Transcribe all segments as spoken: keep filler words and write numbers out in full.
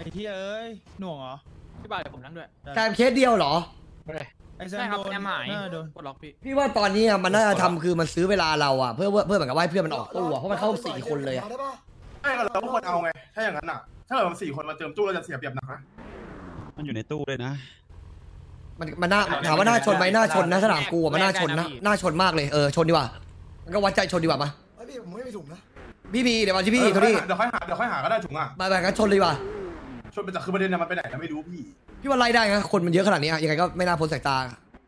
อ้ที่เอ้ยหน่วงเหรอพี่บ่าวเดี๋ยวผมนั่งด้วยการเคสเดียวเหรอไอ้แซมโดนหายโดนกดล็อกพี่พี่ว่าตอนนี้มันน่าจะทำคือมันซื้อเวลาเราอ่ะเพื่อเพื่อเหมือนกับว่าเพื่อนมันออกตู้อ่ะเพราะมันเข้าสี่คนเลยอ่ะใช่เราควรเอาไงถ้าอย่างนั้นอ่ะถ้าเกิดมันสี่คนมาเติมตู้เราจะเสียเปรียบหนักนะมันอยู่ในตู้เลยนะมันมันน่าถามว่าน่าชนไหมน่าชนนะสนามกูมันน่าชนนะน่าชนมากเลยเออชนดีกว่ามันก็วัดใจชนดีกว่ามาพี่ผมไม่มีถุงนะพี่มีเดี๋ยวมาที่พี่โทนี่เดี๋ยวค่อยหาเดี๋ยวค่อยหาก็ได้ถุงอ่ะมาแบบกันชนเลยว่ะชนไปจากคือประเด็นเนี่ยมันไปไหนเราไม่รู้พี่พี่ว่าไล่ได้นะคนมันเยอะขนาดนี้ยังไงก็ไม่น่าพ้นสายตา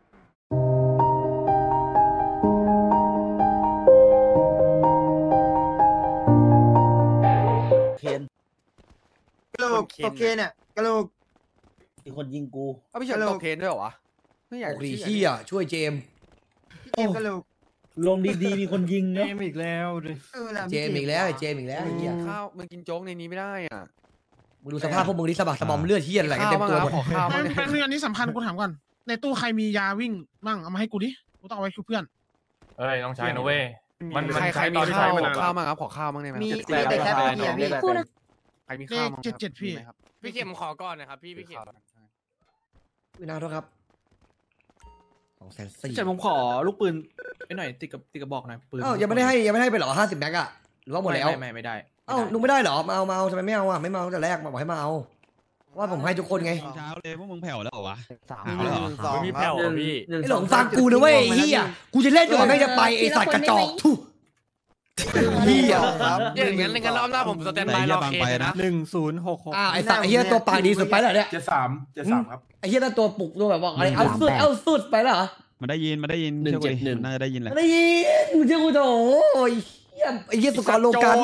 เคนกระโหลกตกเคนเนี่ยกระโหลกมีคนยิงกูเอาพี่เฉินตกเคนด้วยเหรอวะไม่อยากรีชี่อ่ะช่วยเจมเจมกระโหลกลงดีๆมีคนยิงเจมอีกแล้วเลยเจมอีกแล้วเจมอีกแล้วเฮียข้าวมึงกินโจ๊กในนี้ไม่ได้อ่ะมึงดูสภาพพวกมึงนี่สะบักสะบอมเลือดเฮียอะไรกันเต็มตัวหมดข้าวแป๊บนึงอันนี้สำคัญกูถามก่อนในตู้ใครมียาวิ่งบ้างเอามาให้กูดิกูต้องเอาไว้คือเพื่อนเอ้ยต้องใช้นะเว้ยมันใครใครมีข้าวข้าวมั้งครับขอข้าวมั้งได้ไหมมีแต่แค่เพียพี่คู่นะใครมีข้าวเจ็ดเจ็ดพี่พี่เข็มขอก่อนนะครับพี่พี่เข็มวินาทครับสองแสนสี่เจ็ดผมขอลูกปืนไปหน่อยติดกับติดกระบอกหน่อยปืนอ้าวยังไม่ได้ให้ยังไม่ให้ไปหรอห้าสิบแม็กอะหรือว่าหมดแล้วไม่ไม่ได้อ้าวลุงไม่ได้หรอมาเอามาเอาทำไมไม่เอาอ่ะไม่มาตั้งแต่แรกมาบอกให้มาเอาว่าผมให้ทุกคนไงเช้าเลยพวกมึงแผ่วแล้วเหรอวะสามสองมีแผ่วพี่ไอ้หลงฟังกูนะเว้ยเฮียกูจะเล่นจนกว่าแม่งจะไปไอ้สัตว์กระจอกทุเฮียครับอย่างนั้นงั้นรอบหน้าผมสแตนบายรอเคนะหนึ่งศูนย์หกหกอ่าไอ้สัตว์ไอ้เฮียตัวปากดีสุดไปแล้วเนี่ยเจ็ดสามเจ็ดสามครับไอ้เฮียนั่นตัวปลุกตัวแบบบอกอะไรเอาสุดเอาสุดไปแล้วเหรอมันได้ยินมันได้ยินหนึ่งเจ็ดหนึ่งน่าจะได้ยินแหละได้ยินมึงเชื่อกูโถเฮียไอ้เฮียสุกรโลกัน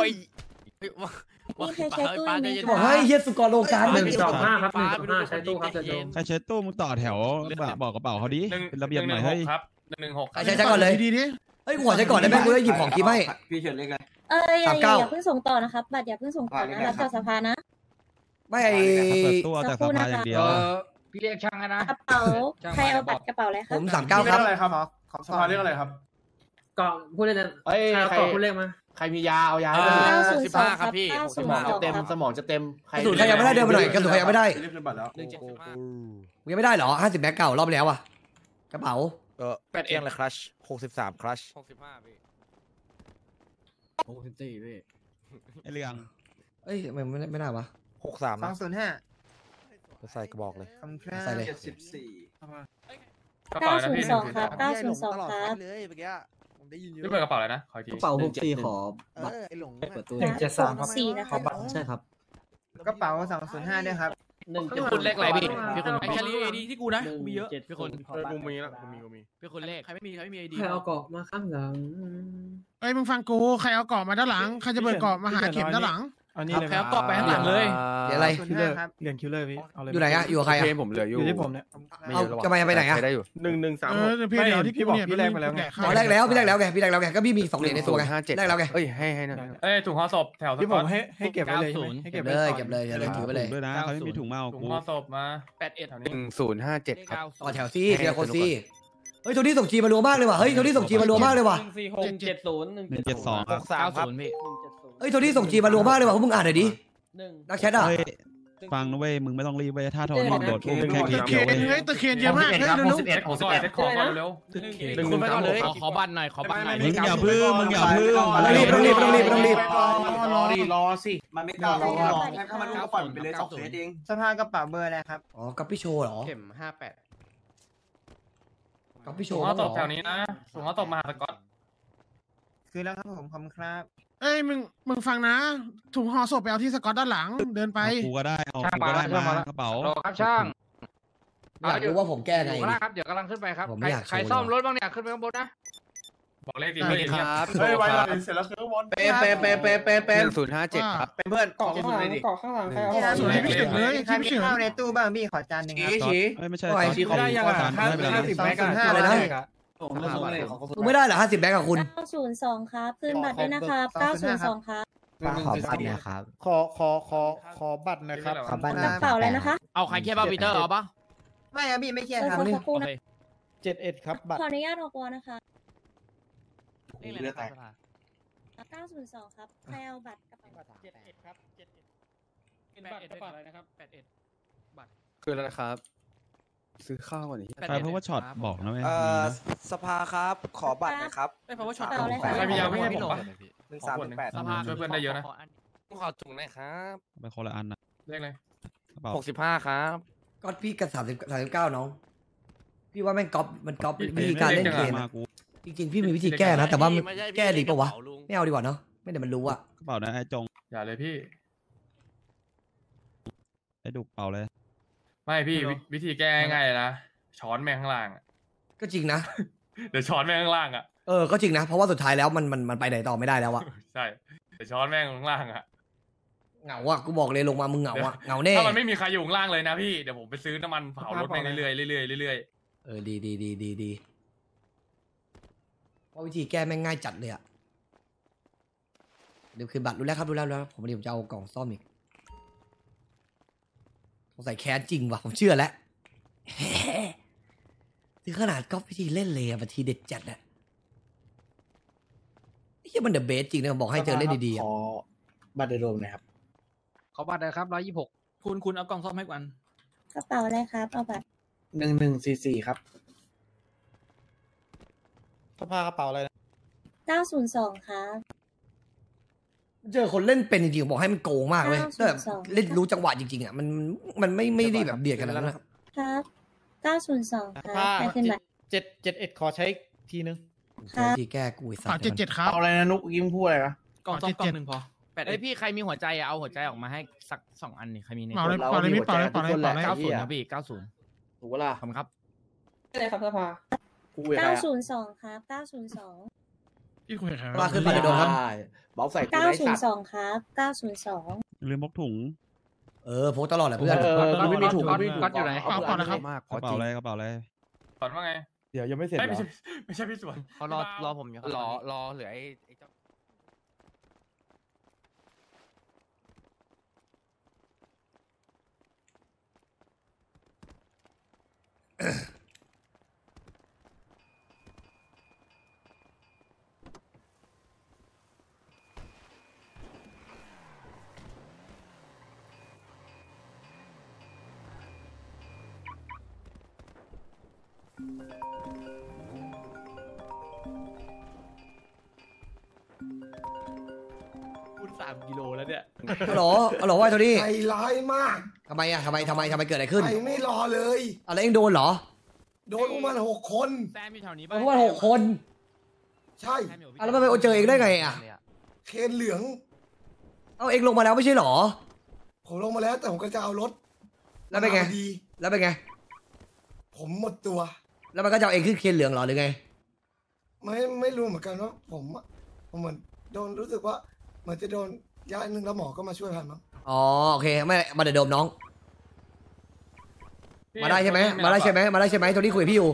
บอกให้เฮียสุกรโลกันหนึ่งสองห้าครับหนึ่งสองห้าใช้ตู้ครับจะโดนใครใช้ตู้มึงต่อแถวบอกกระเป๋าเขาดิเป็นระเบียบหน่อยเฮ้ยครับหนึ่งหนึ่งหกใช้ใช้ก่อนเลยดีดิเฮ้ยกูขอใช้ก่อนได้ไหมกูจะหยิบของกินให้พี่เฉินเล็กไงเอออย่าอย่าเพิ่งส่งต่อนะครับบัตรอย่าเพิ่งส่งต่อนะรับจากสภานะไม่ไอ้ตัวจากสภาอย่างเดียวพี่เรียกช่างนะกระเป๋าใครเอาบัตรกระเป๋าอะไรครับผมสามเก้าครับอะไรครับสภาเรียกอะไรครับกล่องพูดเลยนะเฮ้ยใครพูดเลขมาใครมียาเอายาให้เก้าศูนย์สองครับพี่สมองจะเต็มสมองจะเต็มกระสุนใครยังไม่ได้เดินมาหน่อยกระสุนใครยังไม่ได้เรียกเป็นบัตรแล้วยังไม่ได้เหรอห้าสิบแม็กเก่ารอบแล้วอะกระเป๋าเออแปดเอียงเลยคลัชหกสิบสามคลัชหกสิบห้าพี่หกสิบสี่พี่ไอเรื่องเอ้ยไม่ไม่ไม่น่าวะหกสามสองศูนย์ห้าใส่กระบอกเลยใส่เลยเจ็ดสิบสี่เก้าศูนย์สองครับเก้าศูนย์สองครับเลยเมื่อกี้ผมได้ยินอยู่นี่เป็นกระเป๋าอะไรนะขออีกทีกระเป๋าหกสี่ขอบัตรเปิดตู้หนึ่งเจ็ดสามครับขอบัตรใช่ครับกระเป๋าสองศูนย์ห้าด้วยครับหนึ่งพี่คนเลขอะไรพี่พี่คนไอแคลีเอดีที่กูนะมีเยอะพี่คนกูมีแล้วกูมีกูมีพี่คนเลขใครไม่มีใครไม่มีไอดีใครเอาเกาะมาข้างหลังเอ้ยมึงฟังกูใครเอาเกาะมาด้านหลังใครจะเปิดเกาะมาหาเข็มด้านหลังอันนี้เลยใครเอาเกาะไปข้างหลังเลยเดี๋ยวอะไรคิลเลอร์เหรียญคิลเลอร์พี่อยู่ไหนอะอยู่กับใครอะผมเหลืออยู่อยู่ที่ผมเนี่ยเอาจะไปไปไหนอะหนึ่งหนึ่งสามเออพี่เดี๋ยวที่พี่บอกพี่แรกไปแล้วไงอ๋อแรกแล้วพี่แรกแล้วไงพี่แรกแล้วไงก็พี่มีสองเหรียญในตัวไงแรกแล้วไงเอ้ยให้ให้นะเอ้ยถุงห่อศพแถวที่ผมให้ให้เก็บไว้เลยให้เก็บเลยเก็บเลยเก็บเลยถือไปเลยด้วยนะเขาไม่มีถุงมาเอาถุงห่อศพมาแปดเอ็ดแถวนี้หนึ่งศูนย์ห้าเจ็ดครับต่อแถวซี่เทียโคซี่เฮ้ยโทนี่ส่งจีมารัวมากเลยว่ะเฮ้ยโทนี่ส่งจีมารัวมากเลยว่ะหนึ่งสี่หกเจ็ดศูนย์หนึ่งเจ็ดสองหกสามครับพี่เฮ้ยโทนี่ส่งจีมารัวมากเลยว่ะพวกมึงอ่านหน่อยดินักแชทอ่ะฟังนะเว้ยมึงไม่ต้องรีบเว้ยถ้าโทนี่โดดอุ้มแค่เคสเดียวเฮ้ยตะเคียนเยอะมากเฮ้ยเร็วๆสิบเอ็ดหกสิบเอ็ดขอเร็วหนึ่งคนไปก่อนเลยขอบัตรหน่อยขอบัตรหน่อยมึงอย่าพึ่งมึงอย่าพึ่งต้องรีบต้องรีบต้องรีบต้องรีบรอดิรอสิมันไม่กล้ารอหรอกถ้ามันรู้ก่อนไปเลยสองเคสเองสภากระเป๋าเบอร์อะไรครับอ๋อกับพี่โชว์เหรอเข็มห้าแปดกับพี่โชว์ถุงห่อศพแถวนี้นะถุงห่อศพมหาสกอตคือแล้วครับผมขอบคุณครับเอ้ยมึงมึงฟังนะถุงห่อศพไปเอาที่สกอตด้านหลังเดินไปกูก็ได้เอากูก็ได้มากระเป๋าครับช่างอยากรู้ว่าผมแก้ไงครับเดี๋ยวกำลังขึ้นไปครับผมไม่อยากใครซ่อมรถบ้างเนี่ยขึ้นไปข้างบนนะบอกเลขดีไม่ดีครับเฮ้ยไว้เลยเสร็จแล้วคือข้างบนเป๊ะเป๊ะเป๊ะเป๊ะเป๊ะเป๊ะหนึ่งศูนย์ห้าเจ็ดครับเป็นเพื่อนเกาะข้างหลังเกาะข้างหลังใครเอาสวยพี่เฉยเลยใครมีข้าวในตู้บ้างพี่ขอจานหนึ่งครับชี้ไม่ใช่ชี้เขาได้ยังไงห้าสิบแม็กซ์อะไรนะกูไม่ได้เหรอห้าสิบแบ็คกับคุณเก้าศูนย์สองครับคืนบัตรด้วยนะครับเก้าศูนย์สองครับขอบัตรนะครับขอขอขอขอบัตรนะครับขอบัตรกระเป๋าอะไรนะคะเอาใครแค่บ้าปีเตอร์เอาปะไม่ครับพี่ไม่แค่ครับเจ็ดเอ็ดครับบัตรขออนุญาตออกวอนะคะเลือดแตกเก้าศูนย์สองครับใครเอาบัตรกระเป๋าเจ็ดเอ็ดครับเจ็ดเอ็ดแปดเอ็ดไปก่อนอะไรนะครับแปดเอ็ดบัตรคืออะไรนะครับ ซื้อข้าวก่อนดิใช่เพราะว่าช็อตบอกนะเว้ยเอ่มีอนะสภาครับขอบัตรหนะครับไม่เพราะว่าช็อตเอาเลยค่ะใครมียาวิ่งให้ผมปะหนึ่งสามหนึ่งแปดสภาช่วยเพื่อนได้เยอะนะขอถุงหน่อยครับไปคนละอันนะเรียกเลยกระเป๋าหกสิบห้าครับก็พี่กับสามสิบสามสิบเก้าน้อง พี่ว่าแม่งก๊อปมันก๊อปวิธีการเล่นเกมมาอะกูจริงๆพี่มีวิธีแก้นะ แต่ว่ามันแก้ดีปะวะไม่เอาดีกว่าเนาะไม่เดี๋ยวมันรู้อะกระเป๋านะไอ้จงอย่าเลยพี่ไอ้ดุกเป๋าเลยไม่พี่วิวิธีแก้ง่ายๆเลยนะ ช้อนแม่งข้างล่างอะก็จริงนะเดี๋ยวช้อนแม่งข้างล่างอ่ะเออก็จริงนะ เพราะว่าสุดท้ายแล้วมันมันมันไปไหนต่อไม่ได้แล้วอะใช่ เดี๋ยวช้อนแม่งข้างล่างอ่ะเหงาอะกูบอกเลยลงมามึงเหงาอะเหงาแน่ถ้ามันไม่มีใครอยู่ข้างล่างเลยนะพี่ เดี๋ยวผมไปซื้อน้ำมันเผารถแม่งเรื่อยๆเรื่อยๆเรื่อยเออดีดีดีดีดีเพราะวิธีแก้แม่งง่ายจัดเลยอะเดี๋ยวคืนบัตรรู้แล้วครับรู้แล้วรู้แล้วผมเดี๋ยวผมจะเอากล่องซ่อมอีกสงสัยแค้นจริงว่ะผมเชื่อแล้ว ถึงขนาดก๊อปวิธีเล่นเลยอะบางทีเด็ดจัดอะไอ้เหี้ยมันเดอะเบสจริงนะผมบอกให้เจอเล่นดีๆอะบัตรโดมนะครับขอบัตรนะครับร้อยยี่สิบหกคุณคุณเอากล่องซ่อมให้กันกระเป๋าอะไรครับเอาบัตรหนึ่งหนึ่งสี่สี่ครับสภากระเป๋าอะไรนะเก้าศูนย์สองครับเจอคนเล่นเป็นจริงๆผมบอกให้มันโกงมากเลยเก้าสิบถ้าแบบสองเล่นรู้จังหวะจริงๆอะมันมันไม่ไม่ได้แบบเบียดกันแล้วนะครับครับเก้าศูนย์สองครับไปขึ้นบัตรเจ็ดเจ็ดเอ็ดขอใช้ทีนึงครัเจบอที่แก้กูไอ้สัตสามว์เจ็ดเจ็ดครับเอาอะไรนะนุกยิ้มพูดอะไรนะกล่องซ่อมกล่องหนึ่งพอแปดเอ้เอ็ยดพี่ใครมีหัวใจอะเอาหัวใจออกมาให้สักสองอันนี่ใครมีเนี่ยเปล่าเลยเปล่าเลยไม่เปล่าเลยเปล่าเลยเปล่าเลยเก้าศูนย์นะพี่เก้าศูนย์ถูกปะล่ะขอบคุณครับอะไรครับสภากูคุยกับใครเก้าอะศูนย์สองครับเก้าศูนย์สองพี่คุยกับใครว่าขึ้นบัตรโดมครับได้เบาใส่กูเก้าไร้ศูนสัตย์ว์สองครับเก้าศูนย์สองลืมพกถุงเออโพสต์ตลอดแหละเพื่อนเออกูไม่มีถุงก๊อตไม่มีถุงก๊อตอยู่ไหนเปล่าเปล่านะครับมากกระเป๋าอะไรกระเป๋าอะไรๆสอนว่าไงเดี๋ยวยังไม่เสร็จไม่เหรไม่อใช่ไม่ใช่พี่สวนเขารอรอผมอยู่รอรอเหลือไอ้ไอ้เจ้าพูดสามกิโลแล้วเนี่ยฮัลโหลฮัลโหลว่าโทนี่ใจร้ายมากทำไมอะทำไมทำไมทำไมเกิดอะไรขึ้นใจไม่รอเลยอะไรเองโดนเหรอโดนพวกมันหกคนแซมอยู่แถวนี้เพราะว่าหกคนใช่อ่ะแล้วมันไปเจอเองได้ไงอะเคนเหลืองเอาเองลงมาแล้วไม่ใช่เหรอผมลงมาแล้วแต่ผมก็จะเอารถแล้วเป็นไงมาดีแล้วเป็นไงผมหมดตัวแล้วมันก็จะเอาเองขึ้นเคียนเหลืองเหรอหรือไงไม่ไม่รู้เหมือนกันว่าผมอะผมเหมือนโดนรู้สึกว่าเหมือนจะโดนย้ายหนึ่งแล้วหมอก็มาช่วยพันมั้งอ๋อโอเคไม่มาเดี๋ยวโดมน้อง มาได้ใช่ไหมมาได้ใช่ไหมมาได้ใช่ไหมโทนี่คุยกับพี่อยู่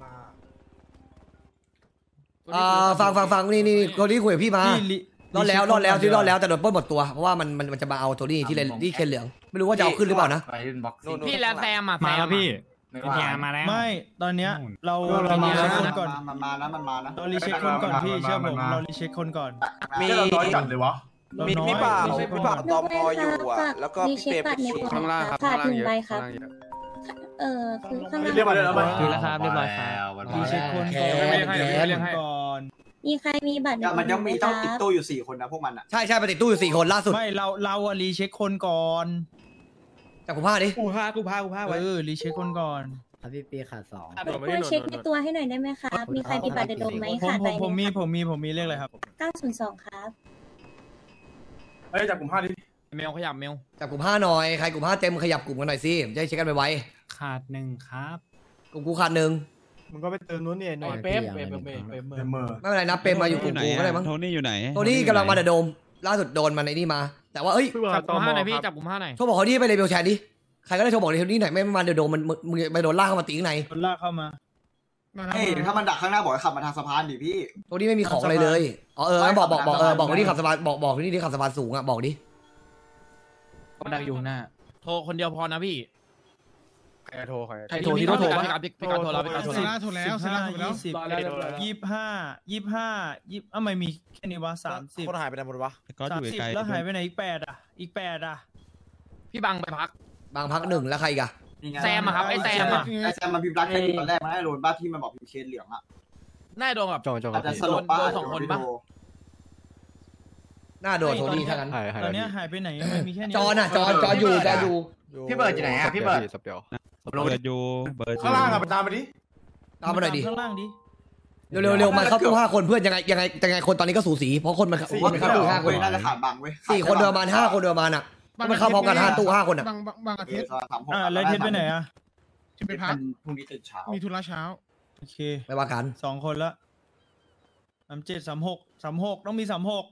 อ่าฟังฟังฟังนี่นี่นี่โทนี่คุยกับพี่มารอดแล้วรอดแล้วที่รอดแล้วแต่โดนปล้นหมดตัวเพราะว่ามันมันมันจะมาเอาโทนี่ที่เลนที่เคนเหลืองไม่รู้ว่าจะเอาขึ้นหรือเปล่านะพี่แล้วแซมอ่ะมาแล้วพี่แซมมาแล้วไม่ตอนเนี้ยเราเรามารีแล้วเช็คคนก่อนมันมาแล้วมันมาแล้วเรารีเช็คคนก่อนพี่เชื่อผมเรารีเช็คคนก่อนมีเราน้อยจัดเลยวะมีพี่ป่าพี่ป่าตอมออยู่อ่ะแล้วก็รีเช็คบัตรในตัวครับขาดหนึ่งใบครับ เออคือข้างล่างเรียกมาเลยเอาไปคือแล้วครับเรียบร้อยครับรีเช็คคนก่อนไม่ได้ให้ไม่ได้ให้ก่อนมีใครมีบัตรในมันยังมีต้องติดตัวตู้อยู่สี่คนนะพวกมันอ่ะใช่ใช่ไปติดตู้อยู่สี่คนล่าสุดไม่เราเราอะรีเช็คคนก่อนแต่ผมพลาดดิกูพากูพากูพาไว้เออรีเช็คคนก่อนครับพี่ปีขาดสองช่วยเช็คในตัวให้หน่อยได้ไหมครับ มีใครมีบัตรเดดมไหมผมขาดผใบมหผมมีนึ่งผมมีผมมีเลขอะไรครับเก้าศูนย์สองครับเฮ้ยจากกลุ่มห้าดิเมลขยับเมลจับกลุ่มห้าหน่อยใครกลุ่มห้าเต็มขยับกลุ่มกันหน่อยสิจะได้เช็คกันไวขาดหนึ่งครับๆกลุ่มกูขาดหนึ่งมึงก็ไปเติมนู้นเนี่ยหน่อยเป๊ปเป๊ปเป๊ปเป๊ปเต็มมือไม่เป็นไรนะเปรมมาอยู่กลุ่มกูก็ได้มั้งโทนี่อยู่ไหนตัวนี้กำลังมาเดอะโดมล่าสุดโดนมันไอ้นี่มา แต่ว่าเอ้ยจับกลุ่มห้าหน่อยพี่จับกลุ่มห้าหน่อยโทรบอกเขาที่ไปเลยเบลแชร์ดิใครก็ได้โทรบอกเลยที่ไหนไม่มาเดอะโดมมันมึงไปโดนลากเข้ามาตีข้างในโดนลากเข้ามาเฮ้ยถ้ามันดักข้างหน้าบอกให้ขับมาทางสะพานดิพี่ตัวนี้ไม่มีของอะไรเลยอ๋อเอองั้นบอกบอกบอกเออบอกคนที่ขับสะพานบอกบอกคนที่ที่ขับสะพานสูงอ่ะบอกดิมันดักอยู่หน้าโทรคนเดียวพอนะพี่ใครโทรใครใครโทรที่โทรโทรพี่การพี่การโทรแล้วพี่การโทรเซแล้วล่าถูกแล้วเซล่าถูกแล้วสิบยี่สิบห้ายี่สิบห้ายี่สิบอ้าวไม่มีแค่นี้วะสามสิบคนหายไปไหนหมดวะก็สามอยู่สิบไกลๆแล้วหายไปไหนอีกแปดอ่ะ อีกแปดอ่ะพี่บังไปพักบางพักหนึ่งแล้วใครอีกอะแซมอะครับไอ้แซมอะไอแซมมันพิมพ์รักแค่ตอนแรกมันให้โดนบ้าที่มันบอกพิมพ์เชนเหลืองอ่ะน่าโดนแบบอาจจะสลบบ้าโดนสองคนปะหน้าโดนโทนี่ทั้งนั้นตอนนี้หายไปไหนมันมีแค่นี้จอนอะจอนจอนอยู่จอนอยู่พี่เบิร์ดอยู่ไหนอ่ะพี่เบิร์ดเบิร์ดอยู่เบิร์ดข้างล่างอะไปตามไปดิตามมาหน่อยดิข้างล่างดิเร็วเร็วเร็วมาเข้าตู้ห้าคนเพื่อนยังไงยังไงยังไงคนตอนนี้ก็สูสีเพราะคนมันคนมันเข้าตู้ห้าคนน่าจะขาดบังเว้ยสี่คนเดินประมาณห้าคนเดินประมาณอะมันเข้าพร้อมกันห้าตู้ห้าคนอะบางบางบางอาทิตย์อ่าแล้วเทสไปไหนอ่ะจะไปพักพรุ่งนี้ตื่นเช้ามีธุระเช้าโอเคไม่ว่ากันสองคนละสามเจ็ดสามหกสามหกต้องมีสามหก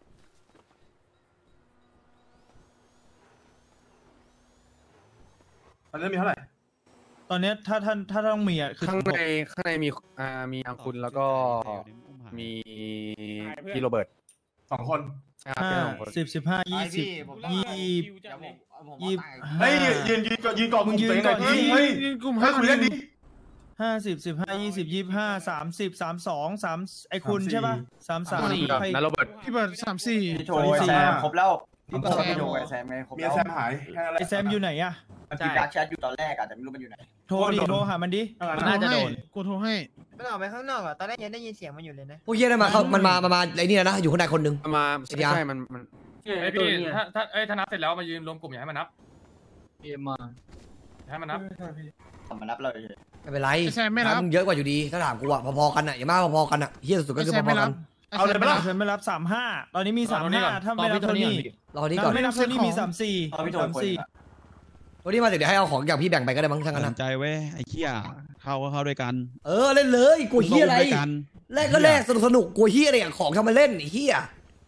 ตอนนี้มีเท่าไหร่ตอนนี้ถ้าท่านถ้าต้องมีอ่ะคือข้างในข้างในมีอ่ามีอังคุณแล้วก็มีพี่โรเบิร์ตสองคนห้าสิบสิบห้ายี่สิบยี่ยี่เฮ้ยยืนยืนยืนก่อนมึงยืนก่อนเฮ้ยเฮ้ยกลุ่มเฮ้ห้ายคุยเล่นดิห้าสิบสิบห้ายี่สิบยี่ห้าสามสิบสามสองสามไอคุณใช่ป่ะสามสามนั่นโรเบิร์ตพี่เบิร์ดสามสี่พี่โชว์ไอแซมครบแล้วพี่บอกพี่โชว์ไอแซมไงครบมีแล้วแซมหายแค่นั้นแหละไอแซมอยู่ไหนอ่ะมันพิมพ์รักแชทอยู่ตอนแรกอะแต่ไม่รู้มันอยู่ไหนโทรดิโทรหามันดิน่าจะโดนกูโทรให้มันออกไปข้างนอกอ่ะตอนแรกยังได้ยินเสียงมันอยู่เลยนะพวกเฮียได้มาเขามันมามามาไอ้นี่นะอยู่ข้างในคนหนึงมาเสร็จยังใช่มันมัน ไอพี่ถ้าถ้าเอ้ยถ้านับเสร็จแล้วมายืนรวมกลุ่มอย่าให้มันนับเอ็มมาอย่าให้มันนับทำมานับเลยไม่เป็นไรไอแซมไม่รับมึงเยอะกว่าอยู่ดีถ้าถามกูอะพอๆกันอะอย่ามากพอๆกันอะเฮียสุดๆไอก็คือแซมพไม่อๆรักับ นเอาเลยไหมล่ะเธอไม่รับสามห้าตอนนี้มีสามห้าถ้าไม่รับโทนี่รอนี่ก่อนไม่รับโทนี่มีสามสี่เอาพี่โชว์สามคนสี่วันนี้มาเดี๋ยวให้เอาของอย่างพี่แบ่งไปก็ได้มั้งทั้งนั้นสอะนใจเว้ยไอ้เหี้ยเข้าก็เข้าด้วยกันเออเล่นเลยกลัวเฮียอะไรด้วยกันแรกก็แรกสนุกสนุกกลัวเฮียอะไรอย่างของทำมาเล่นไอ้เฮีย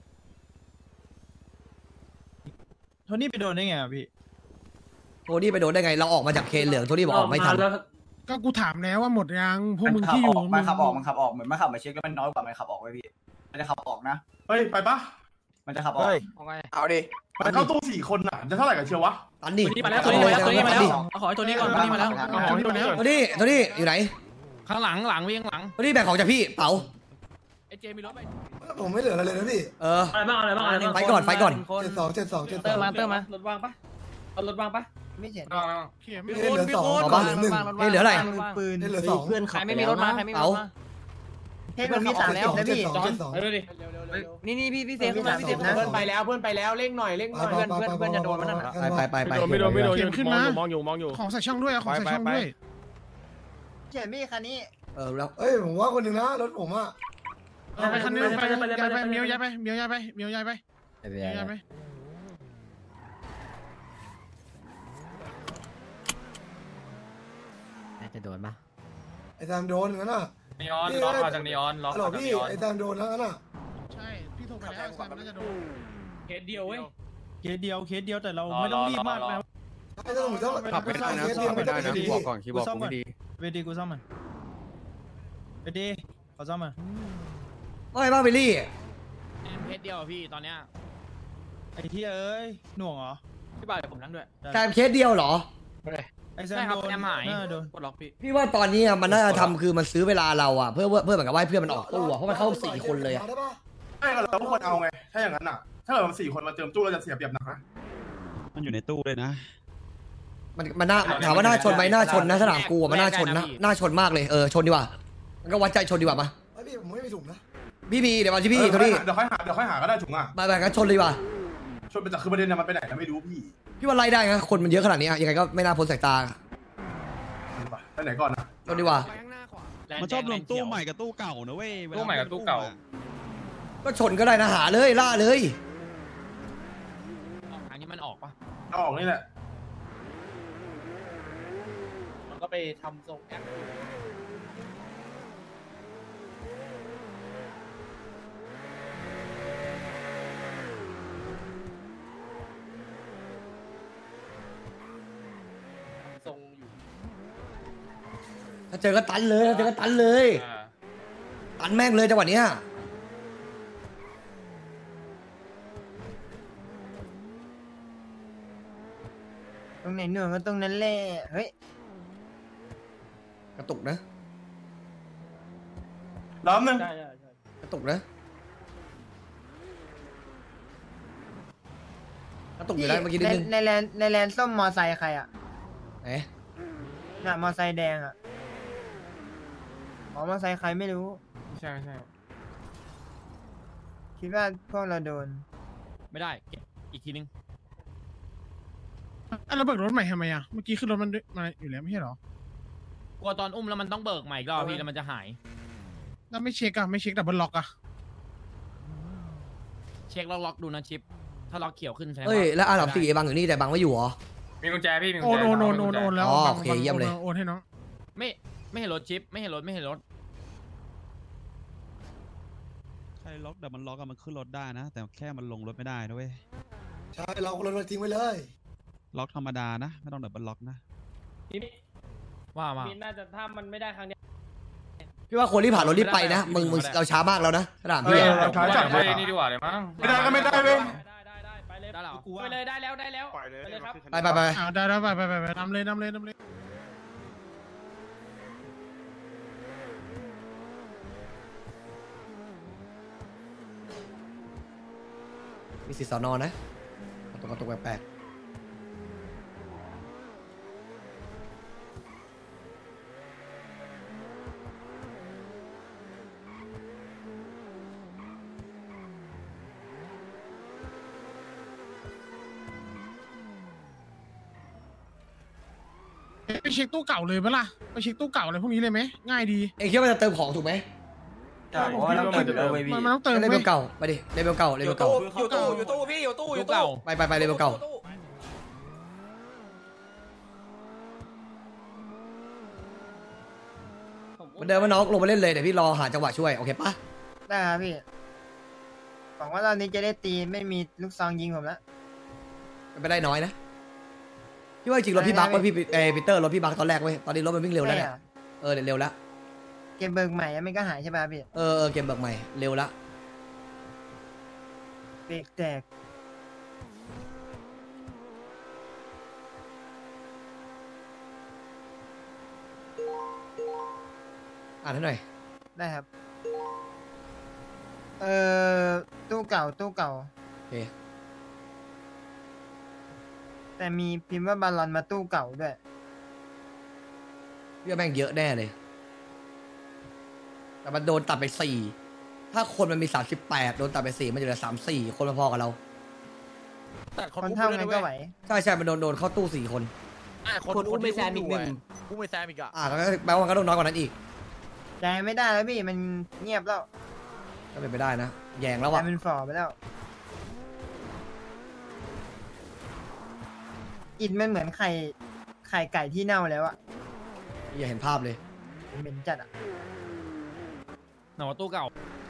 โทนี่ไปโดนได้ไงอ่ะพี่โทนี่ไปโดนได้ไงเราออกมาจากเคนเหลืองโทนี่บอกออกไม่ทันก็กูถามแล้วว่าหมดยังพวกมึงขับที่ออยู่ อกมันขับออกมันขับออกเหมือนมันขับมาเช็คแล้วมันน้อยกว่ามันขับออกไว้พี่มันจะขับออกนะเฮ้ยไปปะมันจะขับออกเอาดิมันเข้าตู้สี่คนอ่ะจะเท่าไหร่กันเชียววะตันดิตัวนี้มาแล้วตัวนี้มาแล้วตัวนี้มาแล้วเอาขอตัวนี้ก่อนตัวนี้มาแล้วเอาของตัวเนี้ยโทนี่โทนี่อยู่ไหนข้างหลังหลังวิ่งหลังโทนี่แบ่งของจากพี่เป๋าไอเจมีรถไปผมไม่เหลืออะไรเลยนะพี่เอออะไรบ้างอะไรบ้างอะไรบ้างไฟก่อนไฟก่อนเจ็ดสองเจ็ดสองเจ็ดสเติอมงมาเติมมา รถว่างปะเอารถว่างปะไม่เห็นระวังระวังเขียนพี่เหลือสองเอาปะเหลือหนึ่งเฮ้ยเหลืออะไรปืนเหลือสองเพื่อนใครขับไม่มีรถมาใครไม่มีรถมาเทสมันมีสามแล้วนะพี่เจ็ดสองเออดินี่นี่พี่พี่เซฟขึ้นมาพี่เซฟเพื่อนไปแล้วเพื่อนไปแล้วเร่งหน่อยเร่งหน่อยเพื่อนเพื่อนเพื่อนจะโดนมันนั่นไปไปไปไปไม่โดนไม่โดนเขียนขึ้นมามองอยู่มองอยู่ของใส่ช่องด้วยเอาของใส่ช่องด้วยเขียนพี่คันนี้เออแล้วเอ้ยผมว่าคนหนึ่งนะรถผมอ่ะเอาไปคันนึงไปย้ายไปเมียวย้ายไปเมียวย้ายไปเมียวย้ายไปเมียวย้ายไปน่าจะโดนปะไอ้แซมโดนงั้นน่ะนีออนล็อกมาจากนีออนล็อกฮัลโหลมาจากพี่นีออนไอ้แซมโดนแล้วงั้นน่ะใช่พี่โทรไปแล้วแซมน่าจะโดนเคสเดียวเว้ยเคสเดียวเคสเดียวแต่เราไม่ต้องรีบมากนะไม่ต้องไม่ต้องขับไม่ได้นะเคสเดียวขับไม่ได้นะดีบอกก่อนคีย์บอร์ดกูไม่ดีเวดีกูซ่อมมันเวดีขอซ่อมมันว่าไงบ้างบิลลี่เคสเดียวพี่ตอนเนี้ยไอ้ที่เอ้ยหน่วงเหรอพี่บ่าวเดี๋ยวผมนั่งด้วยแซมเคสเดียวเหรอไอ้แซมใช่ครับโดนแอมหายน่าโดนกดล็อกพี่พี่ว่าตอนนี้อะมันน่าจะทำคือมันซื้อเวลาเราอะเพื่อเพื่อเหมือนกับว่าให้เพื่อนมันออกตู้อะเพราะมันเข้าสี่คนเลยอะได้ปะใช่เราทุกคนเอาไงถ้าอย่างนั้นอ่ะ ถ้าเราสี่คนมาเติมตู้เราจะเสียเปรียบหนักนะมันอยู่ในตู้เลยนะมันมันน่าถามว่าน่าชนไหมน่าชนนะถ้าถามกูอะมันน่าชนนะน่าชนมากเลยเออชนดีกว่ามันก็วัดใจชนดีกว่ามาไอ้พี่ผมไม่มีถุงนะพี่บีเดี๋ยวมาที่พี่โทนี่เดี๋ยวค่อยหาเดี๋ยวค่อยหาก็ได้ถุงอ่ะมาแบบกันชนเลยดีกว่าชวนไปแต่คือประเด็นเนี่ยมันไปไหนเราไม่รู้พี่พี่ว่าไล่ได้นะคนมันเยอะขนาดนี้อะยังไงก็ไม่น่าพ้นสายตาไปไหนก่อนนะชนดีกว่ามันชอบรวมตู้ใหม่กับตู้เก่านะเว้ยเวลาตู้ใหม่กับตู้เก่าก็ชนก็ได้นะหาเลยล่าเลยทางนี้มันออกปะเอาออกนี่แหละมันก็ไปทำทรงแอป ทรงอยู่ถ้าเจอก็ตันเลยถ้าเจอก็ตันเลยอ่าตันแม่งเลยจังหวะเนี้ยตรงไหนหน่วงก็ตรงนั้นแหละเฮ้ยกระตุกนะล้อมหนึ่งกระตุกนะกระตกอยู่แล้วเมื่อกี้นิดนึงในแลนในแลนส้มมอไซค์ใครอ่ะเอ๊ะน่ะมอไซค์แดงอ่ะอ๋อมอไซค์ใครไม่รู้ใช่ใช่คิดว่าพวกเราโดนไม่ได้เก็บอีกทีนึงอ่ะเราเบิกรถใหม่ทำไมอ่ะเมื่อกี้ขึ้นรถมันด้วยมาอยู่แล้วไม่ใช่เหรอกลัวตอนอุ้มแล้วมันต้องเบิกใหม่อีกรอบพี่แล้วมันจะหายแล้วไม่เช็คอะไม่เช็คดับเบิลล็อกอะเช็คล็อกล็อกดูนะชิป ถ้าล็อกเขียวขึ้นแสดงเฮ้ยว่าแล้วอาร์สามสี่บังอยู่นี่แต่บังไม่อยู่เหรอมีกุญแจพี่มีกุญโอนแจโอนโอนโอนโอนแล้วอ๋อบังโอเคบังเยี่ยมเลยโอนโอนให้น้องไม่ไม่เห็นรถชิป ไม่เห็นรถไม่เห็นรถใครล็อกแต่มันล็อกอะมันขึ้นรถได้นะ แต่แค่มันลงรถไม่ได้นะเว้ยใช่เราเราทิ้งไว้เลยล็อกธรรมดานะไม่ต้องดับเบิลล็อกนะว่ามามีน่าจะถ้ามันไม่ได้ครั้งเนี้ยพี่ว่าคนที่ผ่านรถรีบไปนะมึงมึงเราช้ามากแล้วนะสนามเอพี่ออะเราช้าจัดไปเลยนี่ดีกว่าเลยมั้งไม่ได้ก็ไม่ได้เว้ยได้ได้ได้ไปเลยได้เหรอไปเลยได้แล้วได้แล้วปล่อยเลยไปเลยครับไปไปไปอ่าได้แล้วไปไปไปไปนำเลยนำเลยนำเลยมีสิทธิ์สอนอนะกระตุกกระตุกแปลกไปเช็คตู้เก่าเลยปะล่ะไปเช็คตู้เก่าอะไรพวกนี้เลยไหมง่ายดีเองคิดว่าจะเติมของถูกไหมใช่ผมว่าเราเติมเติมไปพี่มันมันต้องเติมเลไหเวมลเก่าไปดิเลเวลเก่าเลเวลเก่าอยู่ตู้อยู่ตู้พี่อยู่ตู้อยู่เก่าไปไปไปเลเวลเก่ามันเดินมาน้องลงมาเล่นเลยเดี๋ยวพี่รอหาจังหวะช่วยโอเคปะได้ครับพี่หวังว่าตอนนี้จะได้ตีไม่มีลูกซองยิงผมแล้วมันไปได้น้อยนะพี่ว่าจริงรถพี่บักว่าพี่เอปีเตอร์รถพี่บักตอนแรกเว้ยตอนนี้รถมันวิ่งเร็วแล้วเนี่ยใช่อะเออเร็วแล้วเก็บเบิกใหม่แล้วมันก็หายใช่ป่ะพี่เออเออเกมเบิกใหม่เร็วละเบรกแตกอ่านให้หน่อยได้ครับ เอ่อตู้เก่าตู้เก่าโอเคแต่มีพิมพ์ว่าบาลอนมาตู้เก่าด้วยพี่ว่าแม่งเยอะแน่เลย แต่มันโดนตัดไปสี่ถ้าคนมันมีสามสิบแปดโดนตัดไปสี่มันจะเหลือสามสี่คนมาพอกับเราแต่คนคนอุ้มเท่าด้วไงยก็นะไหวเว้ยใช่ใช่มันโดนโดนเข้าตู้สี่คนอ่ะคนคนอุ้มไปแซมอีกหนึ่งอุ้มไปแซมอีกอ่ะอ่าแล้วก็แปลว่ามันก็ต้องน้อยกว่านั้นอีกใจไม่ได้แล้วพี่มันเงียบแล้วก็เป็นไปได้นะแยงแล้วใจว่ะมันฝ่อไปแล้ว อินมันเหมือนไข่ไข่ไก่ที่เน่าแล้วอะอย่าเห็นภาพเลยเหม็นจัดอะหนอตู้เก่า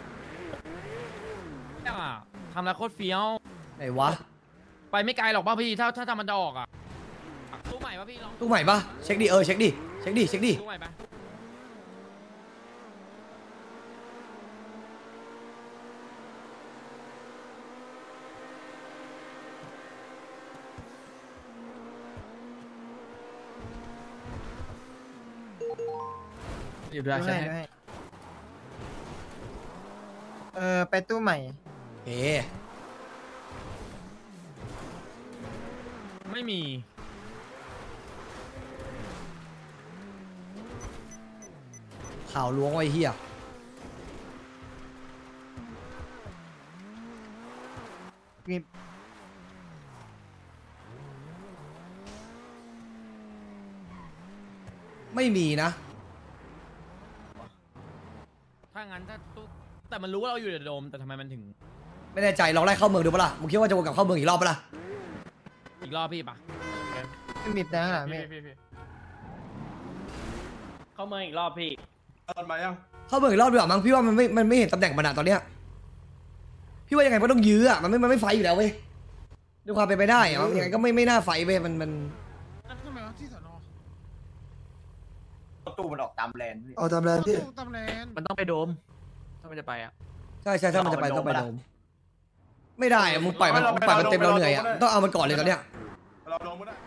อ่ะทำแล้วโคตรเฟี้ยวไหนวะไปไม่ไกลหรอกป่ะพี่ ถ้าถ้าทำมันจะออกอ่ะ ตู้ใหม่ป่ะพี่ลองตู้ใหม่ปะเช็คดิเออเช็คดิเช็คดิเช็คดิตู้ใหม่ป่ะ อยู่ด้วยดูใช่ให้ไหมดูให้เออไปตู้ใหม่เอ๊ไม่มีข่าวล้วงไว้เฮียกริบไม่มีนะถ้างั้นถ้าตู้แต่มันรู้ว่าเราอยู่ในโดม แต่ทำไมมันถึงไม่แน่ใจลองไล่เข้าเมืองดูปะล่ะมึงคิดว่าจะวนกลับเข้าเมืองอีกรอบปะล่ะอีกรอบพี่ป่ะไม่บีบแต่ข้างหลังพี่เข้าเมืองอีกรอบพี่ตอนมายังเข้าเมืองอีกรอบดีกว่ามั้งพี่ว่ามันไม่มันไม่เห็นตำแหน่งมันอะตอนเนี้ยพี่ว่ายังไงมันต้องยื้ออะมันไม่มันไม่ไฟอยู่แล้วเว้ยด้วยความเป็นไปได้อะมันยังไงก็ไม่ไม่น่าไฟเว้ยมันมันทำไมวะที่สอนอตู้มันออกตามแลนด์พี่เอาตามแรงพี่ตู้ตำแลนมันต้องไปโดม ถ้ามันจะไปอ่ะใช่ใช่ถ้ามันจะไปต้องไปโดมไม่ได้อะมึงปล่อยมันมึงปล่อยมันเต็มเราเหนื่อยอะต้องเอามันก่อนเลยตอนเนี้ยเราลงไม่ได้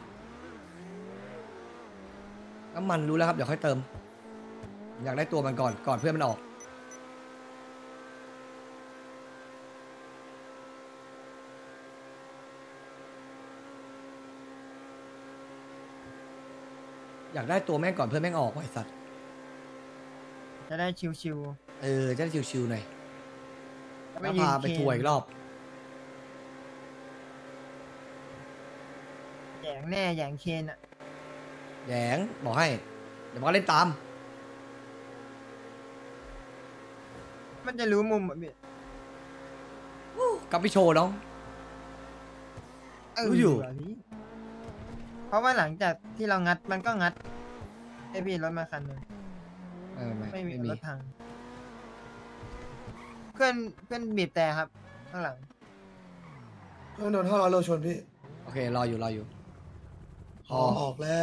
น้ำมันรู้แล้วครับเดี๋ยวค่อยเติม อยากได้ตัวมันก่อนก่อนเพื่อนมันออกอยากได้ตัวแม่งก่อนเพื่อนแม่งออกไอ้สัตว์จะได้ชิวเออจะได้ชิวๆหน่อยๆแล้วพาไปทัวร์อีกรอบแหยงแน่แหยงเคนอ่ะแหยงบอกให้เดี๋ยวมันก็เล่นตามมันจะรู้มุมอ่ะพี่กลับไปโชว์น้อง รู้อยู่เว่ะพี่เพราะว่าหลังจากที่เรางัดมันก็งัดไอพี่รถมาคันหนึงเออไม่ไม่มีไม่มีรถพังเพื่อนเพื่อนบีบแต่ครับ ข้างหลังเพื่อนโดนห้าร้อยโลชนพี่โอเครออยู่รออยู่หอออกแล้ว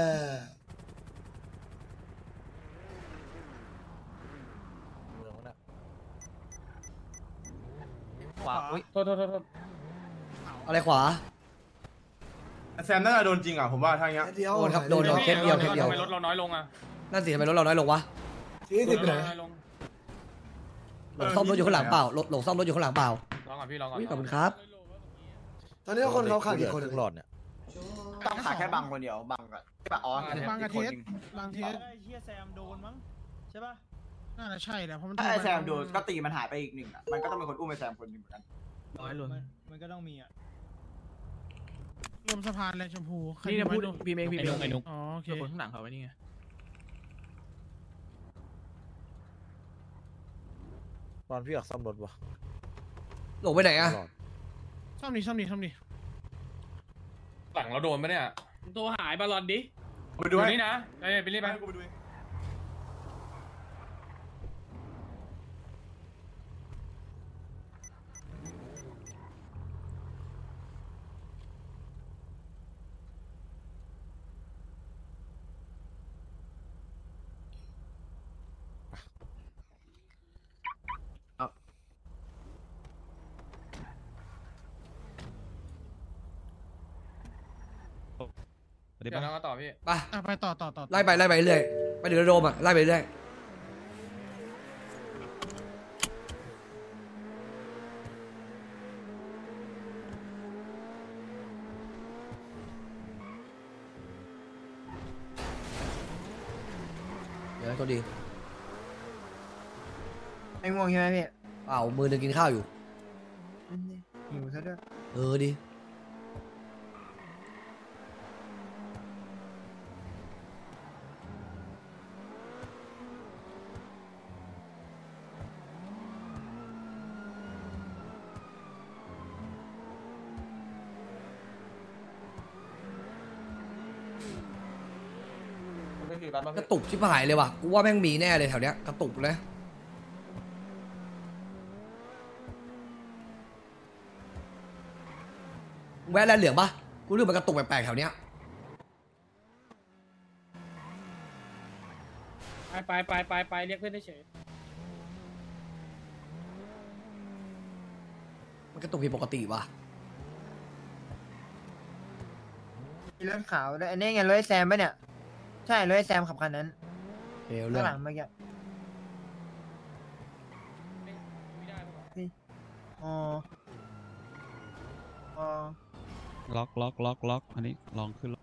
ขวาอุ้ยโทษโทษโทษอะไรขวาแซมน่าจะโดนจริงอ่ะผมว่าทางเนี้ยเดียวโดนครับโดนโดนเคสเดียวเคสเดียวทำไมรถเราน้อยลงอ่ะนั่นสิทำไมรถเราน้อยลงวะที่สิบไปไหนน้อยลงหลงซ่อมรถอยู่ข้างหลังเปล่าหลงหลงซ่อมรถอยู่ข้างหลังเปล่าลองก่อนพี่ลองก่อนอุ๊ยขอบคุณครับตอนนี้คนเขาขาดกี่คนอะต้องขาแค่บังคนเดียวบังก่อนใช่ปะอ๋อบังกับเทสบางเทสไอ้เฮียแซมโดนมั้งใช่ป่ะน่าจะใช่แหละเพราะมันถ้าไอแซมโดนก็ตีมันหายไปอีกหนึ่งอ่ะมันก็ต้องเป็นคนอุ้มไอแซมคนหนึ่งเหมือนกันร้อยลนมันก็ต้องมีอ่ะรวมสะพานแรงชมพูใครนี่นะไม่พูดรู้พี่เมงพี่เมงไอ้นุ๊กอ๋อโอเคคนข้างหลังเขาไว้นี่ไงตอนพี่อยากซ่อมรถวะหลงไปไหนอะซ่อมดิซ่อมดิซ่อมดิหลังเราโดนปะเนี่ยตัวหายบอลลอนดิไปดูให้นี่นะไปไปรีบไปกูไปดูเองเดี๋ยวเดี๋ยวเราปะมาต่อพี่ไปอ่ะไปต่อต่อต่อไล่ไปไล่ไปเรื่อยไปถึงระโดมอะไล่ไปเรื่อยเดี๋ยวตัวดีไอ้ง่วงใช่ไหมพี่เปล่ามือหนึงกินข้าวอยู่หิวซะด้วยเออดีกระตุกชิบหายเลยว่ะกูว่าแม่งมีแน่เลยแถวเนี้ยกระตุกเลยแวะแลนเหลืองปะกูรู้มันกระตุกแปลกๆแถวเนี้ยไปไปไปไปเรียกเพื่อนได้เฉยมันกระตุกผิดปกติว่ะมีรถขาวด้วยอันนี้ไงรถไอ้แซมปะเนี่ยใช่รถไอ้แซมขับคันนั้นเอวเรื่ข้าองงหลังเมื่อกี้อ๋ออ๋อล็อกล็อกล็อกล็อกอันนี้ลองขึ้นรถ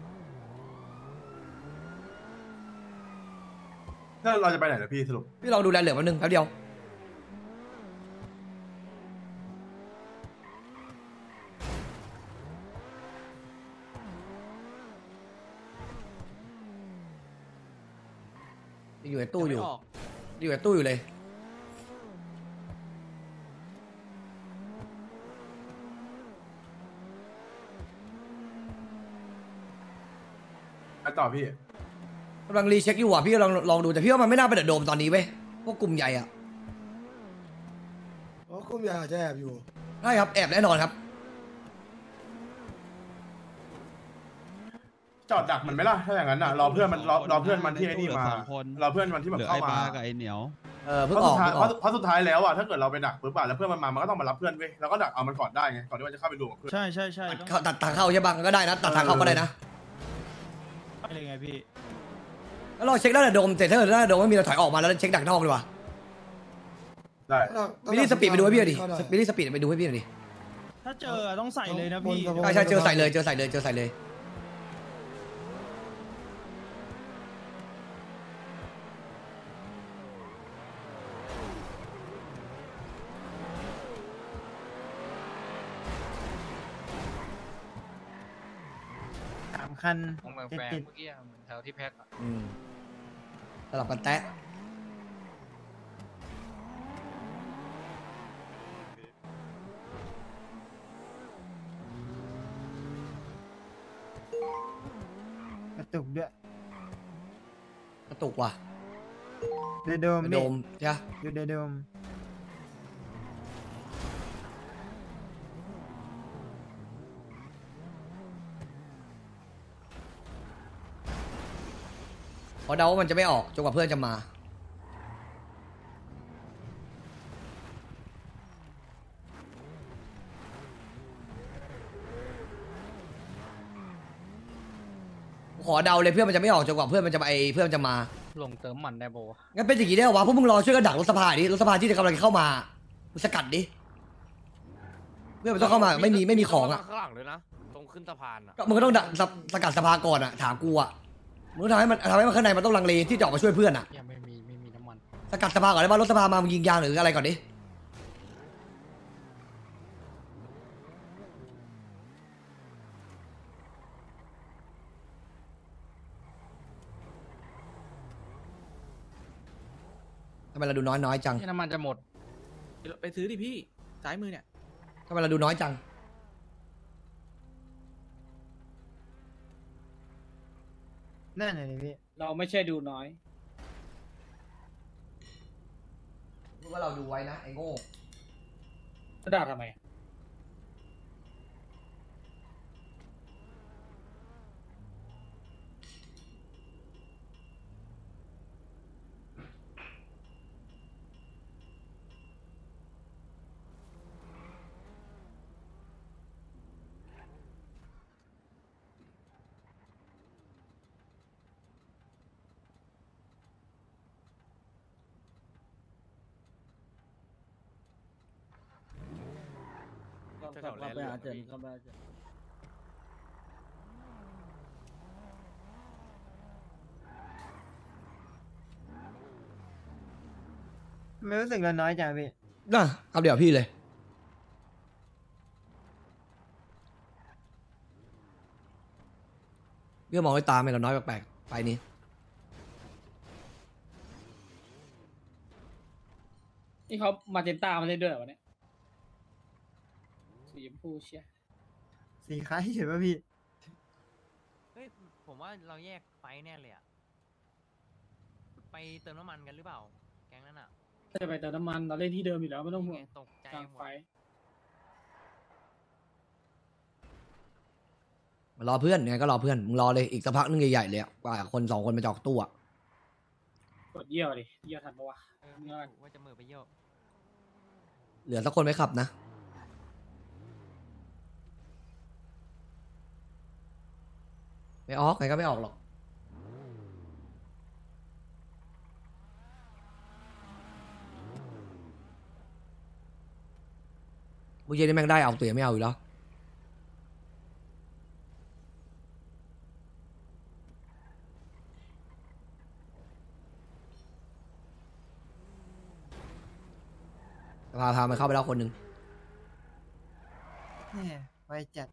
ถ้าเราจะไปไหนนะพี่สรุปพี่ลองดูแลนเหลืองแป๊บนึงแป๊บเดียวอยู่ในตู้อยู่อยู่ในตู้อยู่เลยไปต่อพี่กำลังรีเช็คอยู่อ่ะพี่ลองลองดูแต่พี่ว่ามันไม่น่าเป็นเดอะโดมตอนนี้เว้ยพวกกลุ่มใหญ่อ่ะเพราะกุ้มยาอาจจะแอบอยู่ใช่ครับแอบแน่นอนครับจอดดักมันไหมล่ะถ้าอย่างนั้นอ่ะรอเพื่อนมันรอรอเพื่อนมันที่ไอ้นี่มาเหลือสองคนรอเพื่อนมันที่แบบเหลือเข้าไอ้มาปลากับไอ้เหนียวเออเพเพิ่งราะอสุอกดท้ายเพิ่งออกเพราะเพราะสุดท้ายแล้วอ่ะถ้าเกิดเราไปดักปุ๊บอ่ะแล้วเพื่อนมันมามันก็ต้องมารับเพื่อนเว้ยเราก็ดักเอามันก่อนได้ไงก่อนที่มันจะเข้าไปรวมกับเพื่อนใช่ใช่ใช่ต้องเข้าตัดทางเข้าใช่ปะก็ได้นะตัดทางเข้าก็ได้นะไปเลยไงพี่แล้วเราเช็คแล้วเดอะโดมเสร็จถ้าเกิดถ้าเดอะโดมไม่มีเราถอยออกมาแล้วเช็คดักนอกเลยว่ะได้บิลลี่สปีดไปดูให้พี่หน่อยดิบิลลี่สปีดไปดูให้พี่หน่อยดิถ้าเจอต้องใส่เลยนะพี่ใช่ใช่เจอใส่เลยเจอใส่เลยเจอใส่เลยคันของแฟตินดเมื่อกี้เหมือนแถวที่แพ็คอะอืมสลับกันแตะๆกระตุกด้วยกระตุกว่ะเดโดมโดมใช่ปะอยู่เดโดมเพราะเดาว่ามันจะไม่ออกจนกว่าเพื่อนจะมาขอเดาเลยเพื่อนมันจะไม่ออกจนกว่าเพื่อนมันจะมาไอเพื่อนมันจะมาลงเติมมันได้โบงั้นเป็นอย่างนี้ได้เหรอวะพวกมึงรอช่วยกันดักรถสภาดิรถสภาที่กำลังเข้ามามึงสกัดดิเพื่อนมันต้องเข้ามาไม่มีไม่มีของอ่ะข้างหลังเลยนะตรงขึ้นสะพานอ่ะก็มึงก็ต้องดักสกสกัดสภาก่อนอ่ะถามกูอ่ะมึงทำให้มันทำให้มันข้างในมันต้องลังเลที่จะออกมาช่วยเพื่อนอ่ะยังไม่มีไม่มีน้ำมันสกัดสภาก่อนได้ป่ะรถสภามามึงยิงยางหรืออะไรก่อนดิทำไมเราดูน้อยน้อยจังที่น้ำมันจะหมดไปซื้อดิพี่ซ้ายมือเนี่ยทำไมเราดูน้อยจังนั่นเลยพี่เราไม่ใช่ดูน้อยรู้ว่าเราดูไว้นะไอ้โง่กระดาษทำไมเข้าไปหาเจนเข้าไปหาเจนไม่รู้สึกเราน้อยจังพี่น่ะเอาเดี๋ยวพี่เลยเรื่องมองด้วยตาไม่เราน้อยแปลกๆไปนี้นี่เขามาเจนต้ามาเล่นด้วยเหรอวะเนี่ยสีชมพูเชียสีคล้ายเฉยป่ะพี่เฮ้ยผมว่าเราแยกไฟแน่เลยอะไปเติมน้ำมันกันหรือเปล่าแก๊งนั้นอะจะไปเติมน้ำมันเราเล่นที่เดิมอยู่แล้วไม่ต้องห่วงตกใจกลางหมไฟดมารอเพื่อนไงก็รอเพื่อนมึงรอเลยอีกสักพักนึงใหญ่ๆเลยอะกว่าคนสองคนมาจอกตู้อะกดเยี่ยวดิเยี่ยวทันปะวะเออไม่รู้ว่าจะมือไปเยี่ยวเหลือสักคนไม่ขับนะไม่ออกไงก็ไม่ออกหรอกบุญเย็นนี่แม่งได้เอาตัวยังไม่เอาอยู่แล้วพาพามันเข้าไปแล้วคนหนึ่งแหมไวจัด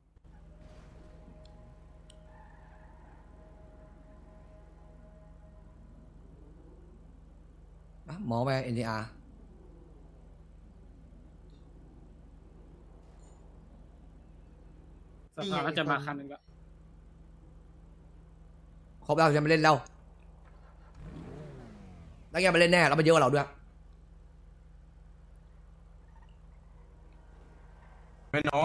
อ่ะหมอไป เอ็น ที อาร์สภาก็จะมาคันหนึ่งแล้วครบแล้วจะไม่เล่นแล้วแล้วแกไปเล่นแน่แล้วมันเยอะกว่าเราด้วยไม่น้อย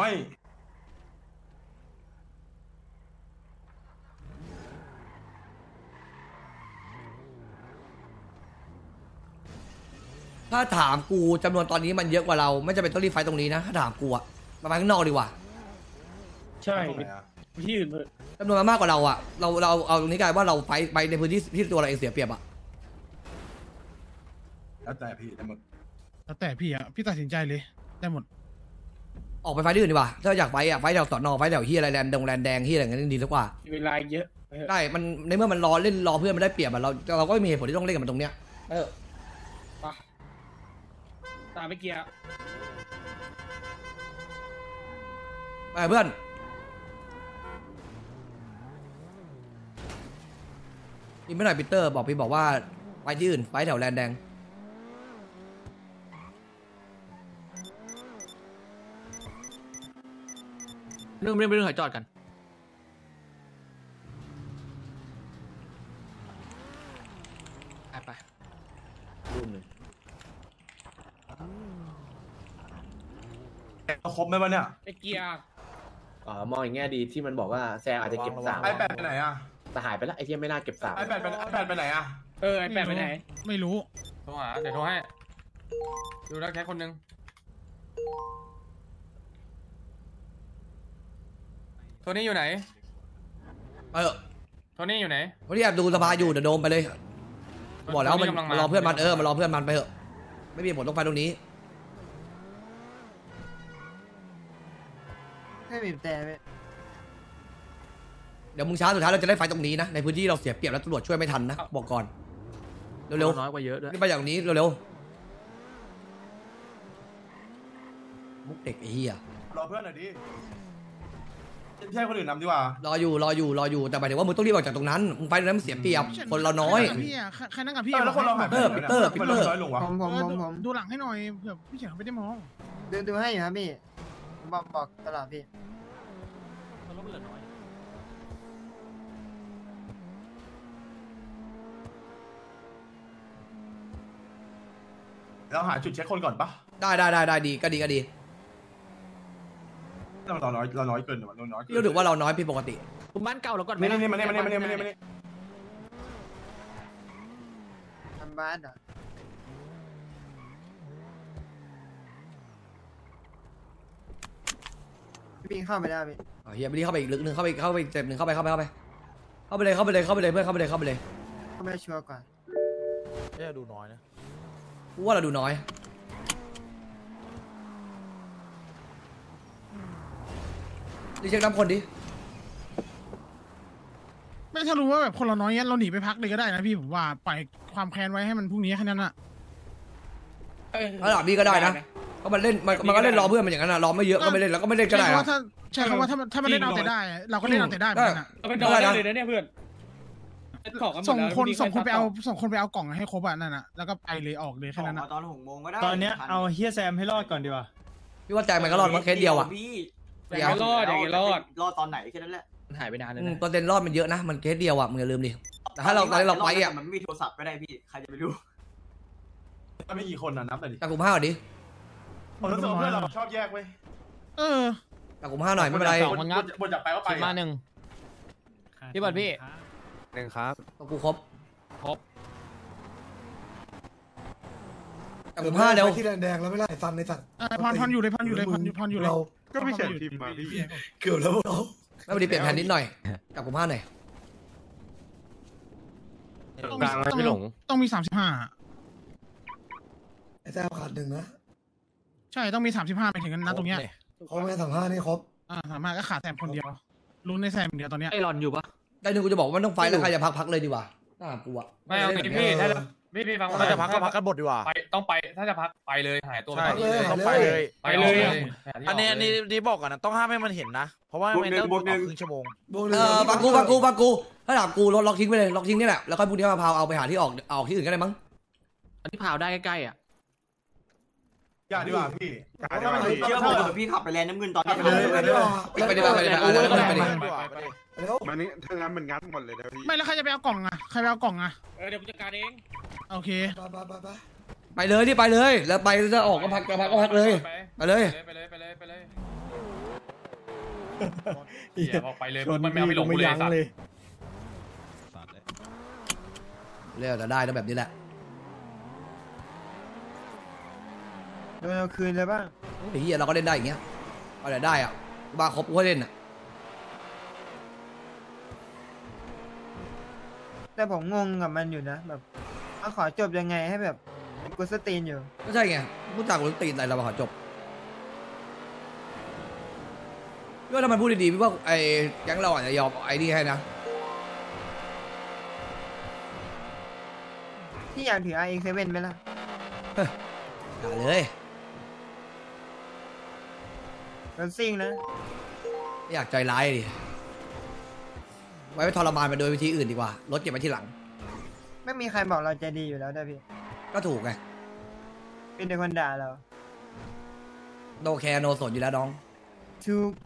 ถ้าถามกูจำนวนตอนนี้มันเยอะกว่าเราไม่จำเป็นต้องรีบไฟตรงนี้นะถ้าถามกูอะประมาณข้างนอกดีกว่าใช่ตรงไหนอะไปที่อื่นเถอะจำนวนมันมากกว่าเราอะเราเราเอาตรงนี้กลายว่าเราไฟไปในพื้นที่ที่ตัวเราเองเสียเปรียบอะแล้วแต่พี่ได้หมดแล้วแต่พี่อะพี่ตัดสินใจเลยได้หมดออกไปไฟที่อื่นดีกว่าถ้าอยากไฟอะไฟแถวสอนอไฟแถวเฮียอะไรแลนดงแลนแดงเฮียอะไรอย่างเงี้ยดีสักกว่ามีเวลาเยอะไปเถอะได้มันในเมื่อมันรอเล่นรอเพื่อนมันได้เปรียบอะเราเราก็ไม่มีเหตุผลที่ต้องเล่นกับมันตรงเนี้ยเออไปตามไปเกียร์ไปเพื่อนอีกไม่หน่อยปีเตอร์บอกพี่บอกว่าไปที่อื่นไปแถวแลนด์แดงเรื่องเรื่องเรื่องหอยจอดกันไปไปรูมหนึ่งครบไหมวะเนี่ยไอเกียร์อ๋อมองอย่างแง่ดีที่มันบอกว่าแซงอาจจะเก็บสามไอแปดไปไหนอ่ะแต่หายไปแล้วไอ้ที่ไม่น่าเก็บสามไอแปดไปไอแปดไปไหนอ่ะเออไอแปดไปไหนไม่รู้โทรหาเดี๋ยวโทรให้ดูนักแท็กคนหนึงโทนี่อยู่ไหนเออโทนี่อยู่ไหนวันนี้แอบดูสภาอยู่เดี๋ยวโดมไปเลยบอกแล้วมันโทนี่กำลังมามารอเพื่อนมันเออมารอเพื่อนมันไปเถอะไม่มีผลต้องไปตรงนี้ไม่บีบแต่ไปเดี๋ยวมึงช้าสุดท้ายเราจะได้ไฟตรงนี้นะในพื้นที่เราเสียเปรียบแล้วตำรวจช่วยไม่ทันนะบอกก่อนเร็วๆน้อยกว่าเยอะด้วยนี่ไปอย่างนี้เร็วๆมุกเด็กไอ้เหี้ยรอเพื่อนหน่อยดิไม่ใช่คนอื่นนำดีกว่ารออยู่รออยู่รออยู่แต่หมายถึงว่ามึงต้องรีบออกจากตรงนั้นมึงไปตรงนั้นมันเสียเปรียบคนเราน้อยใครนั่งกับพี่อะใครนั่งกับพี่เออแล้วคนเราหายไปไหนปีเตอร์ปีเตอร์น้อยลงวะผมผมผมผมดูหลังให้หน่อยเผื่อพี่เฉียงเขาไม่ได้มองดูดูให้อยู่ครับพี่บอกบอกตลอดพี่รถเหลือน้อยเราหาจุดเช็คคนก่อนปะได้ได้ได้ได้ดีก็ดีก็ดีเราน้อยเราน้อยเกินเราน้อยเกินพี่รู้สึกว่าเราน้อยผิดปกติคุณบ้านเก่าแล้วก่อนไม่นี่ไม่นี่ไม่นี่ไม่นี่ไม่นี่ไม่นี่ทำบ้านเหรอพี่เข้าไปได้พี่อ๋อเฮียไม่ได้เข้าไปอีกลึกนึงเข้าไปเข้าไปเจ็บหนึ่งเข้าไปเข้าไปเข้าไปเข้าไปเลยเข้าไปเลยเข้าไปเลยเพื่อนเข้าไปเลยเข้าไปเลยเข้าไปชัวร์ก่อนเนี่ยดูน้อยนะกูว่าเราดูน้อยดิเช็คน้ำคนดิไม่ถ้ารู้ว่าแบบคนเราน้อยเงี้ยเราหนีไปพักเลยก็ได้นะพี่ผมว่าปล่อยความแค้นไว้ให้มันพรุ่งนี้แค่นั้นอะระดับนี้ก็ได้นะก็มันเล่นมันมันก็เล่นรอเพื่อนมันอย่างนั้นนะรอไม่เยอะก็ไม่เล่นแล้วก็ไม่เล่นก็ได้ใช่คำนะว่าถ้าใช่คำว่าถ้ามันถ้ามันเล่นเอาแต่ได้ เราก็เล่นเอาแต่ได้เหมือนกันอะเอาไปดอได้เลยนะเนี่ยเพื่อนของกันหมดส่งแล้วคนพรุ่ส่งคนไปเอาค่ยส่งคนไปเอากล่องให้ครบอ่ะนั่นน่ะแล้วก็ไปเลยออกเลยแค่นั้นมานะตอนหกโมงก็ได้ตอนเนี้ยเอาเฮียแซมให้รอดก่อนดีกว่าพี่ว่าแจงมันก็รอดมั้งเคสเดียวอ่ะพี่แต่ไม่รอดอย่างงี้รอดรอดตอนไหนแค่นั้นแหละมันหายไปนานเลยอืมนะเปอร์เซ็นต์รอดมันเยอะนะมันเคสเดียวอ่ะมึงอย่าลืมดิแต่ถ้าเราตอนนี้เราไปอ่ะมันไม่มีโทรศัพท์ก็ได้พี่ใครจะไปรู้ถ้าไม่กี่คนนะนับหน่อยดิจากกลุ่มห้าก่อนดิผมรู้สึกว่าเพื่อนเราชอบแยกเว้ยเออจากกลุ่มห้าหน่อยไม่เป็นไรบนบนจากไปว่าไปมาหนึ่งพี่บอลพี่หนึ่งครับกับกูครบครบจากกลุ่มห้าเร็วที่แดงแดงแล้วไม่ไล่ฟันในสัตว์เออพรพรอยู่เลยพรอยู่เลยพรพรอยู่เลยเราก็ไม่เขียนทีมมาพี่เกือบแล้วเราไม่พอดีเปลี่ยนแผนนิดหน่อยจากกลุ่มห้าหน่อยต้องกมีลางเลยต้องพี่หลงต้องมีสามสิบห้าไอ้แซมขาดหนึ่งนะใช่ต้องมีสามสิบห้าไปถึงกันนะตรงเนี้ยเขาไม่สามห้านี่ครบอ่าสามารถก็ขาดแซมคนเดียวลุ้นในแซมอย่างเดียวตอนเนี้ยไอรอนอยู่ปะได้หนึ่งกูจะบอกว่ามันต้องไฟแล้วใครจะพักพักเลยดีกว่าถ้าหากกูอ่ะไม่เอาดิพี่ถ้าพี่พี่ฟังถ้าจะพักก็พักกันหมดดีกว่าไปต้องไปถ้าจะพักไปเลยหายตัวใช่ไปเลยต้องไปเลยไปเลยอันนี้อันนี้นี่บอกก่อนนะต้องห้ามให้มันเห็นนะ เพราะว่ามันต้องออกครึ่งชั่วโมงบวกหเอนึ่งอฟังกูฟังกูฟังกูถ้าถามกูล็อกทิ้งไปเลยล็อกทิ้งนี่แหละแล้วค่อยพรุ่งนี้มาพาวเอาไปหาที่ออกออกที่อื่นก็ได้มั้งอันที่พาวได้ใกล้ๆอ่ะอย่าดีกว่าพี่เชื่อผมเถอะพี่ขับไปแลนน้ำเงินตอนนี้ไปเลยไปเลยไปดีกว่าไปดีกว่าไปดีกว่าไปดีกว่าแล้วมันนี่ถ้างั้นมันงัดหมดเลยนะพี่ไม่แล้วใครจะไปเอากล่องอะใครไปเอากล่องอะเออเดี๋ยวกูจัดการเองโอเคไปไปไปไปไปเลยที่ไปเลยแล้วไปจะออกก็พักก็พักก็พักเลยไปเลยไปเลยไปเลยไปเลยเดี๋ยวบอกไปเลยมันไม่เอาไปหลงกูเลยสัตว์สัตว์เลยเรียกจะได้แล้วแบบนี้แหละโดนเอาคืนเลยบ้างไอ้เหี้ยเราก็เล่นได้อย่างเงี้ยเอาแต่ได้อ่ะบ้าครบกูก็เล่นอ่ะแต่ผมงงกับมันอยู่นะแบบเอาขอจบยังไงให้แบบกูสตรีนอยู่ก็ใช่ไงพูดจากกูตีนอะไรเรามาขอจบพี่ว่าถ้ามันพูดดีๆพี่ว่าไอ้แก๊งเราอาจจะยอมไอ้นี่ให้นะที่อยากถือ อาร์ เอ็กซ์ เซเว่นไหมล่ะอย่าเลยรถซิ่งนะไม่อยากใจร้ายดิไว้ไปทรมานไปโดยวิธีอื่นดีกว่ารถเก็บไว้ที่หลังไม่มีใครบอกเราใจดีอยู่แล้วด้วยพี่ก็ถูกไงเป็นแต่คนด่าเราโนแคร์โนสนอยู่แล้วน้องถูก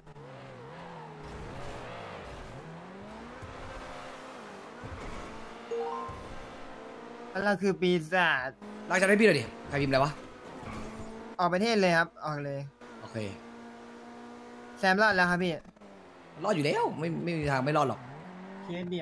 เราคือปีศาจรักจะได้พี่หน่อยดิใครพิมพ์อะไรวะออกประเทศเลยครับ ออกเลยโอเคแซมรอดแล้วครับพี่รอดอยู่แล้วไม่ไม่มีทางไม่รอดหรอกเคสเดียว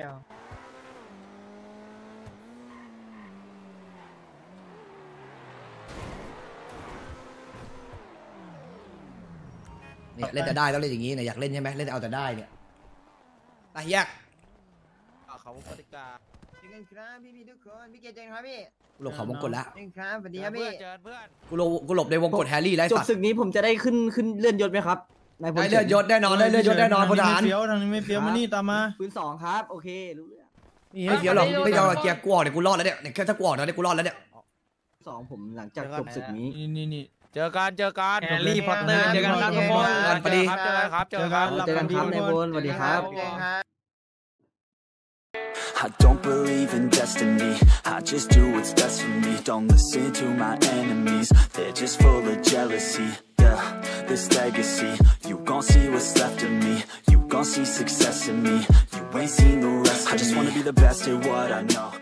เนี่ยเล่นแต่ได้ต้องเล่นอย่างนี้เนี่ยอยากเล่นใช่ไหมเล่นแต่เอาแต่ได้เนี่ยตาแยกเขาปฏิกาเจอกันครับพี่พี่ทุกคนพี่เกเจนครับพี่กูหลบเขาวงกดแล้วเจอกันครับสวัสดีครับพี่กูหลบกูหลบในวงกดแฮร์รี่ไร้จบสัตว์ศึกนี้ผมจะได้ขึ้นขึ้นเลื่อนยศไหมครับนายพลได้เลื่อนยศแน่นอนได้เลื่อนยศแน่นอนพลทหารทางนี้ไม่เฟี้ยวทางนี้ไม่เฟี้ยวมานี่ตามมาปืนสองครับโอเครู้เรื่องนี่ไม่เสียหรอกไม่ยอมเกียร์กูออกเดี๋ยวกูรอดแล้วเนี่ยเนี่ยแค่ถ้ากูออกนะเนี่ยกูรอดแล้วเนี่ยสองผมหลังจากจบศึกนี้นี่นี่นี่เจอกันเจอกันแฮร์รี่พอตเตอร์เจอกันครับทุกคนเจอกันครับเจอกันครับเจอกันเจอกันครับนายพลสวัสดีครับเจอกันครับ I don't believe in destiny, I just do what's best for me. Don't listen to my enemies, they're just full of jealousy. Yeah, this legacy, you gon' see what's left of me. You gon' see success in me, you ain't seen the rest of me. I just wanna be the best at what I know.